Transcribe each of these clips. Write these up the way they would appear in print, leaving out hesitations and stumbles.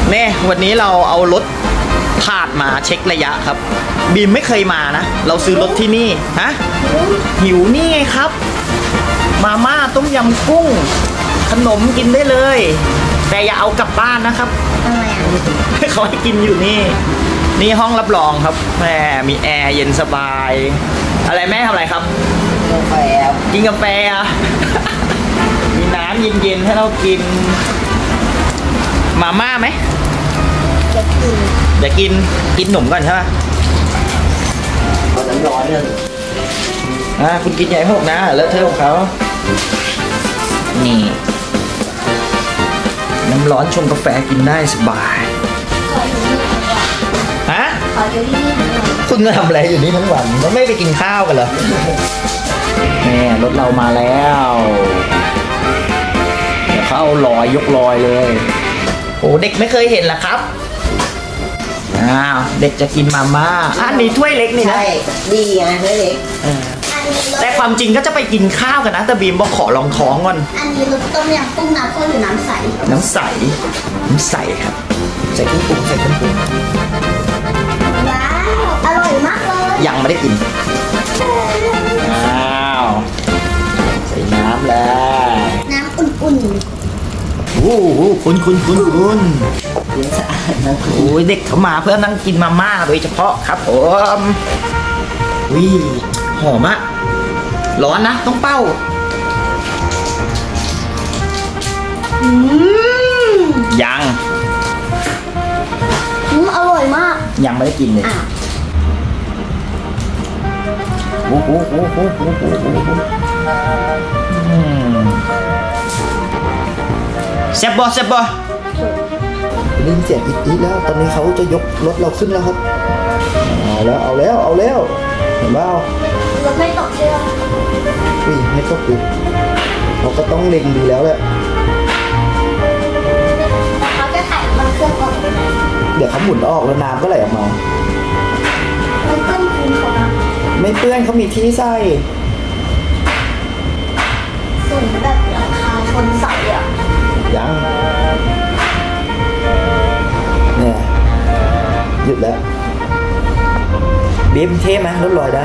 เนี่ยวันนี้เราเอารถถาดมาเช็คระยะครับบีมไม่เคยมานะเราซื้อรถที่นี่ฮะหิวนี่ไงครับมาม่าต้มยำกุ้งขนมกินได้เลยแต่อย่าเอากลับบ้านนะครับทำไมเขาให้กินอยู่นี่ห้องรับรองครับแม่มีแอร์เย็นสบายอะไรแม่ทำอะไรครับกาแฟกินกาแฟมีน้ำเย็นๆให้เรากินมาม่าไหมอย่ากินหนมก่อนใช่ไหมน้ำร้อนเลยคุณกินใหญ่หกนะแล้วเธอของเขานี่น้ำร้อนชงกาแฟกินได้สบายฮะคุณทำอะไรอยู่นี่ทั้งวันแล้วไม่ไปกินข้าวกันเหรอนี่รถเรามาแล้วเดี๋ยวเขาเอาลอยยกลอยเลยโอ้เด็กไม่เคยเห็นเหรอครับเด็กจะกินมาม่าอันนี้ถ้วยเล็กนี่นะใช่ดีไงถ้วยเล็กแต่ความจริงก็จะไปกินข้าวกันนะแต่บีมบอกขอลองท้องก่อนอันนี้รสต้มยำกุ้งน้ำข้นหรือน้ำใสครับใส่เครื่องปรุงว้าวอร่อยมากเลยยังไม่ได้กินใส่น้ำแล้วน้ำอุ่นโอ้โหคุณเย็นสะอาดนะโอ้ยเด็กเขามาเพื่อนั่งกินมาม่าโดยเฉพาะครับผมวิหอมอะร้อนนะต้องเป้ายังอร่อยมากยังไม่ได้กินเลยโอ้โหแซ่บบ่ได้ยินเสียงอีกแล้วตอนนี้เขาจะยกรถเราขึ้นแล้วครับเอาแล้วเห็นเปล่ารถไม่ตกใช่ไหมไม่ตกดิเขาก็ต้องเล็งดีแล้วแหละแต่เขาจะถ่ายมันเครื่องออกเดี๋ยวเขาหมุนออกแล้วน้ำก็ไหลออกมาไม่เปื้อนคุณเขาไม่เปื้อนเขามีที่ใส่ส่วนแบบราคาชนใส่อะยังเนี่ยหยุดแล้วบีมเท่ไหมรถลอยได้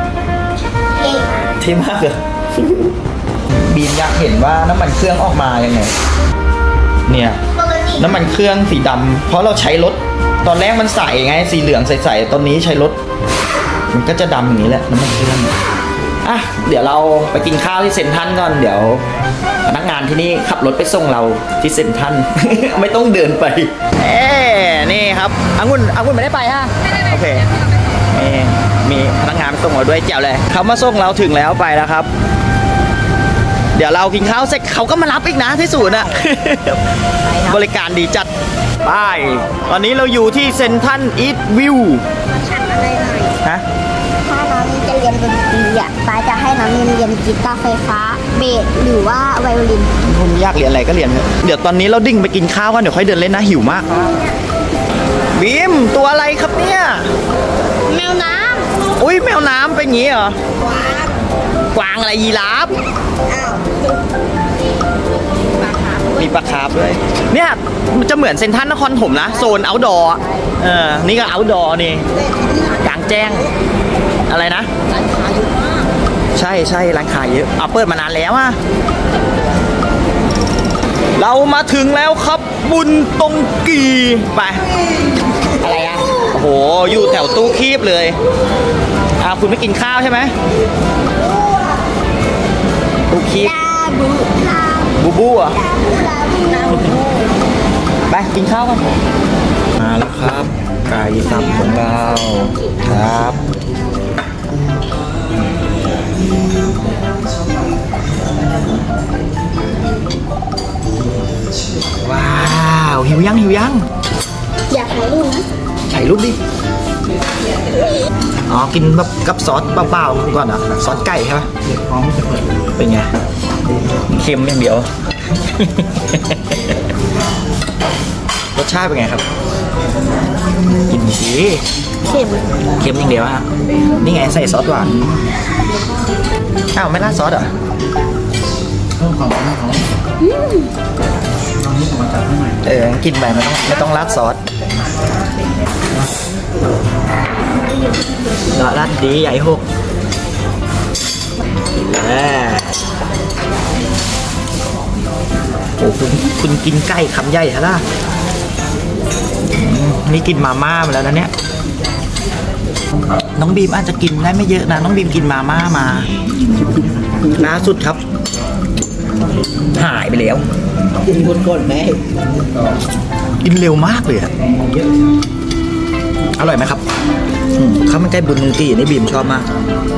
เท่มากเลยบีมอยากเห็นว่าน้ำมันเครื่องออกมายังไงเนี่ยน้ำมันเครื่องสีดำเพราะเราใช้รถตอนแรกมันใสไงสีเหลืองใสๆตอนนี้ใช้รถมันก็จะดำอย่างนี้แหละน้ำมันเครื่องเดี๋ยวเราไปกินข้าวที่เซ็นทรัลก่อนเดี๋ยวพนักงานที่นี่ขับรถไปส่งเราที่เซ็นทรัล ไม่ต้องเดินไปนี่ครับองุ่นไม่ได้ไปฮะโอเคมีพนักงานไปส่งเราด้วยเจ๋วเลยเขามาส่งเราถึงแล้วไปแล้วครับเดี๋ยวเรากินข้าวเสร็จเขาก็มารับอีกนะที่ศูนย์อะ บริการดีจัดไปตอนนี้เราอยู่ที่เซ็นทรัลอีสต์วิวฮะถ้าน้องจะเรียนดนตรีป้าจะให้น้องเรียนกีตาร์ไฟฟ้าเบสหรือว่าไวโอลินผมอยากเรียนอะไรก็เรียนเดี๋ยวตอนนี้เราดิ่งไปกินข้าวกันเดี๋ยวค่อยเดินเล่นนะหิวมากบีมตัวอะไรครับเนี่ยแมวน้ำอุ้ยแมวน้ำเป็นงี้เหรอกวางอะไรยีราฟมีปลาคาร์ฟด้วยเนี่ยมันจะเหมือนเซ็นทรัลนครถมนะโซนเอาท์ดอร์นี่ก็เอาท์ดอร์นี่กลางแจ้งอะไรนะร้านขายเยอะมากใช่ร้านขายเยอะเปิดมานานแล้วเรามาถึงแล้วครับบุญตงกีไปอะไรโอ้โหอยู่แถวตู้คีบเลยคุณไม่กินข้าวใช่ไหมตู้คีบบูอ่ะไปกินข้าวกันมาแล้วครับไก่สับของเราครับว้าวหิวยังอยากถ่ายรูปนะถ่ายรูปดิกินแบบกับซอสเปล่าๆก่อนซอสไก่ใช่ไหมเป็นไงเค็มอย่างเดียวรสชาติเป็นไงครับกินสิเค็มอย่างเดียวนี่ไงใส่ซอสหวานไม่ราดซอสเหรอกินไปไม่ต้องราดซอสราดดีใหญ่หกโอ้คุณกินไก่คำใหญ่ฮะล่ะนี่กินมาม่ามาแล้วนะเนี่ยน้องบีมอาจจะกินได้ไม่เยอะนะน้องบีมกินมาม่ามาล่าสุดครับหายไปแล้วกินคนก่อนแม่กินเร็วมากเลยอร่อยไหมครับข้าวมันไก่บุญนึงกี่นี่บีมชอบมาก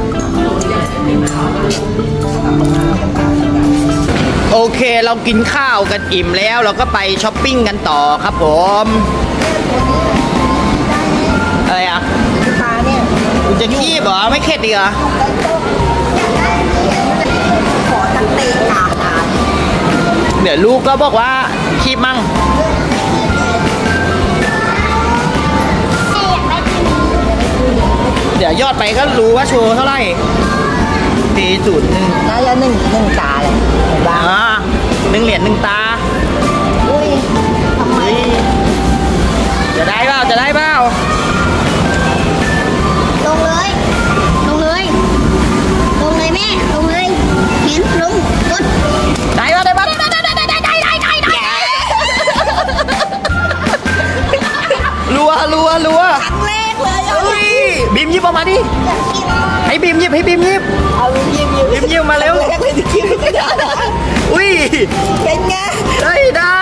โอเคเรากินข้าวกันอิ่มแล้วเราก็ไปช้อปปิ้งกันต่อครับผมอะไรอ่ะคุณจะขี้เหรอไม่เข็ดดีเหรอขอตั้งเตะกาดเดี๋ยวลูกก็บอกว่าขี้มั่งเดี๋ยวยอดไปก็รู้ว่าโชว์เท่าไหร่ตีจุดน่าจะหนึ่งตาเลยบ้าง 1 เหรียญ1 ตาอุ้ยทำไมจะได้เปล่าลงเลยแม่ลงเลยเห็นลงกดได้ป่ะรัวครั้งแรกเลยบีมยิบออกมาดิให้บีมยิบเอายิบมาเร็วอุ้ยเป็นไงได้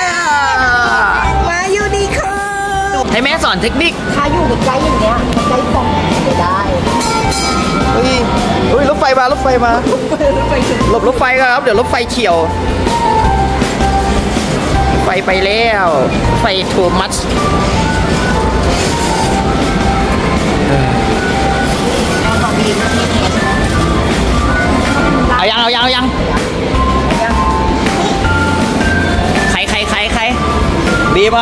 มาอยู่ดีค่ะให้แม่สอนเทคนิคถ้าอยู่ใกล้อย่างเงี้ยใกล้ฟองจะได้อุ้ยรถไฟมาหลบรถไฟครับเดี๋ยวรถไฟเฉียวไฟไปแล้วไฟโทมัสเอายังใครบีม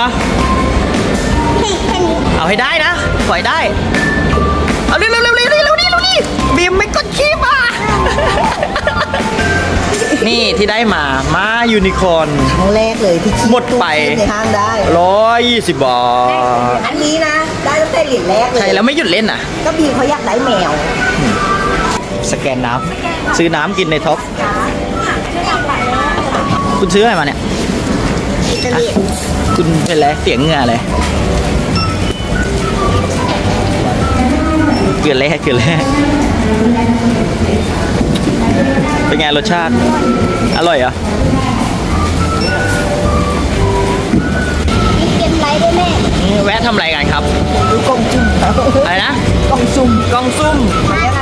เอาให้ได้นะปล่อยได้เอาเร็วนี่บีมไม่กดขี้มานี่ที่ได้มายูนิคอร์นครั้งแรกเลยที่หมดไปในห้างได้ 120 บาทอันนี้นะได้ตั้งแต่เหรียญแรกเลยใช่แล้วไม่หยุดเล่นอ่ะก็บีมเขาอยากได้แมวสแกนน้ำซื้อน้ำกินในท็อปคุณซื้ออะไรมาเนี่ยคุณเป็นไรเสียงเงืออะไรเกลือแล้วเป็นไงรสชาติอร่อยเหรอมีเกมไรด้วยแม่แวะทำอะไรกันครับดูกล่องซุ่มอะไรนะกล่องซุ่มอะไร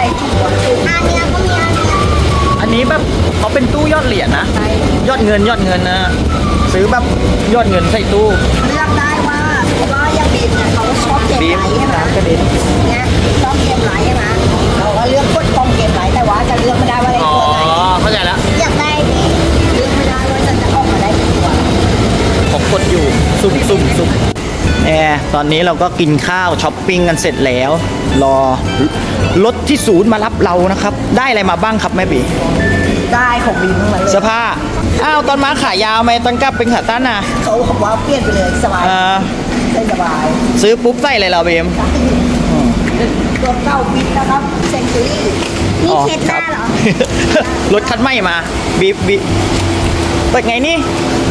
อันนี้แบบเขาเป็นตู้ยอดเหรียญนะยอดเงินนะซื้อแบบยอดเงินใส่ตู้เลือกได้ว่ายังบีมเนี่ยเขาชอบเกมไรใช่ไหมเนี่ยชอบเกมไรใช่ไหมเราก็เลือกกดกล่องเกมไรแต่ว่าจะเลือกไม่ได้ว่าอะไรตัวไหนเข้าใจแล้วอยากได้เลือกไม่ได้ว่าจะออกมาได้ตัวผมกดอยู่ซุ่มตอนนี้เราก็กินข้าวช้อปปิ้งกันเสร็จแล้วรอรถที่ศูนย์มารับเรานะครับได้อะไรมาบ้างครับแม่บีได้ของบีมทั้งนั้นเลยเสื้อผ้าตอนมาขายาวไหมตอนกลับเป็นขาตั้นนะเขาบอกว่าเปลี่ยนไปเลยสบายสบายซื้อปุ๊บใส่เลยเราบีมตัวเก่าบิดนะครับเซนจูรี่นี่เช็ดหน้าเหรอรถคันใหม่มาบีเปิดไงนี่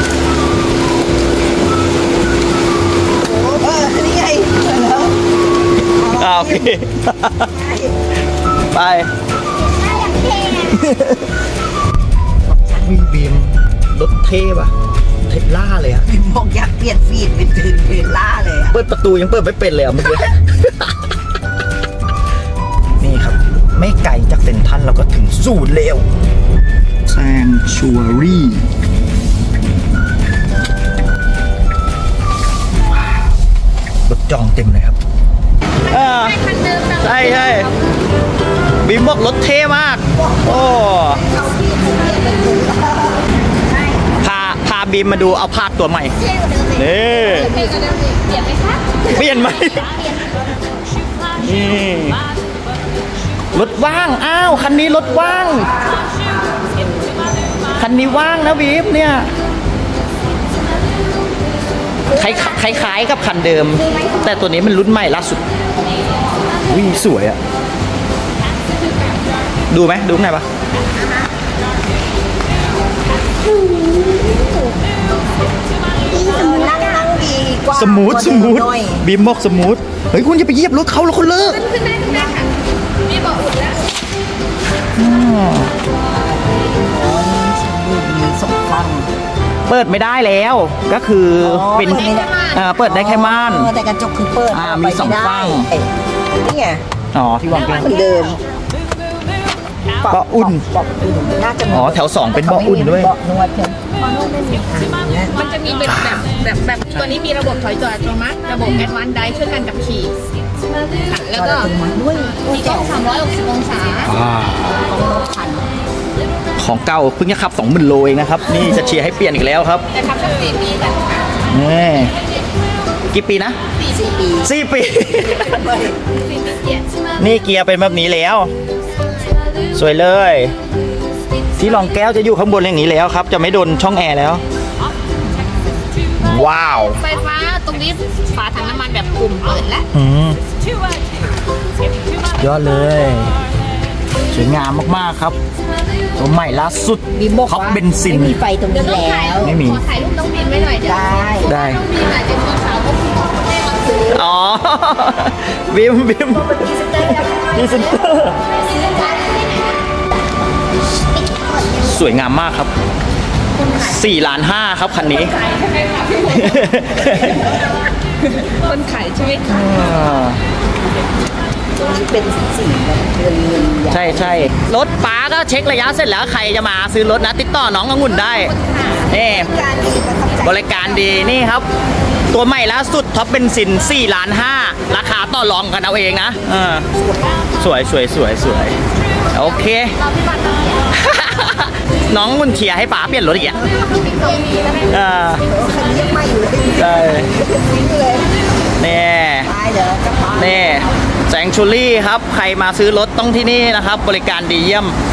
นี่ไงโอเคไปบีมรถเท่ป่ะเทสลาเลยอะบีมบอกอยากเปลี่ยนฟีดเป็นเทสลาเลยอะเปิดประตูยังเปิดไม่เป็นเลยอะเมื่อกี้นี่ครับไม่ไกลจากเซ็นทรัลเราก็ถึงศูนย์แล้วแซงชัวรี่รถจองเต็มเลยครับใช่บีมบอกรถเท่มากโอ้พาบีมมาดูเอาพาดตัวใหม่นี่เปลี่ยนไหมนี่รถว่างคันนี้รถว่างคันนี้ว่างนะบีมเนี่ยคล้ายๆกับคันเดิม แต่ตัวนี้มันรุ่นใหม่ล่าสุดวิสวยอะดูไหมดูข้างในปะนั่งดีกว่าสมูทหน่อยบีมบอกสมูทเฮ้ยคุณจะไปเหยียบรถเขาแล้วคุณเลิกขึ้นได้ค่ะมีบอกอุ่นแล้วมีสองฟังเปิดไม่ได้แล้ว ก็คือเป็นเปิดได้แค่ม่านแต่กระจกคือเปิดมีสองฝั่งนี่ไงอ๋อที่วางแก้วเหมือนเดิมเบาะอุ่นเบาะอุ่นน่าจะอ๋อแถวสองเป็นเบาะอุ่นด้วยเบาะนวดเพิ่มมันจะมีเป็นแบบตัวนี้มีระบบถอยจอดอัตโนมัติระบบแอดวานซ์ไดช่วยกันกับขี่ค่ะแล้วก็ด้วยมีกล้อง360 องศาของเก่าเพิ่งจะขับ 20,000 โลเองนะครับ นี่จะเชียร์ให้เปลี่ยนอีกแล้วครับแต่ขับสัก4 ปีกันค่ะนี่กี่ปีนะ 4 ปี 4 ปี 4 ปีเปลี่ยนนี่เกียร์เป็นแบบนี้แล้ว สวยเลย ที่รองแก้วจะอยู่ข้างบนอย่างนี้แล้วครับ จะไม่โดนช่องแอร์แล้ว ว้าวไฟฟ้าตรงนี้ฝาถังน้ำมันแบบปุ่มเปิดและยอดเลย สวยงามมากๆครับ ตัวใหม่ล่าสุดบีมบอกท็อปว่าเบนซินไม่มีไฟตรงนี้ต้องแล้ถ่ายวไม่มีขอถ่ายรูปต้องบินไว้หน่อยเดี๋ยวได้ต้องบินอาจจะมีสาวก็พี่แม่มาซื้ออ๋อ บิมพรีเซนเตอร์สวยงามมากครับ4.5 ล้านครับคันนี้ขายใช่ไหมคะพี่คนขายใช่ไหมคะตรงนี้เป็นสีแบบเรือนใช่รถป้าก็เช็คระยะเสร็จแล้วใครจะมาซื้อรถนะ ติดต่อน้ององุ่นได้นี่การดีประทับใจบริการดีนี่ครับ ตัวใหม่ล่าสุดท็อปเบนซิน4.5 ล้านราคาต่อรองกันเอาเองนะสวยโอเค น้ององุ่นเชียร์ให้ป๋าเปลี่ยนรถอีกอ่ะคันนี้ยังไม่อยู่เลยใช่ทิ้งเลยนี่ตายเดี๋ยวจะพานี่แซงชูรี่ครับ ใครมาซื้อรถต้องที่นี่นะครับ บริการดีเยี่ยม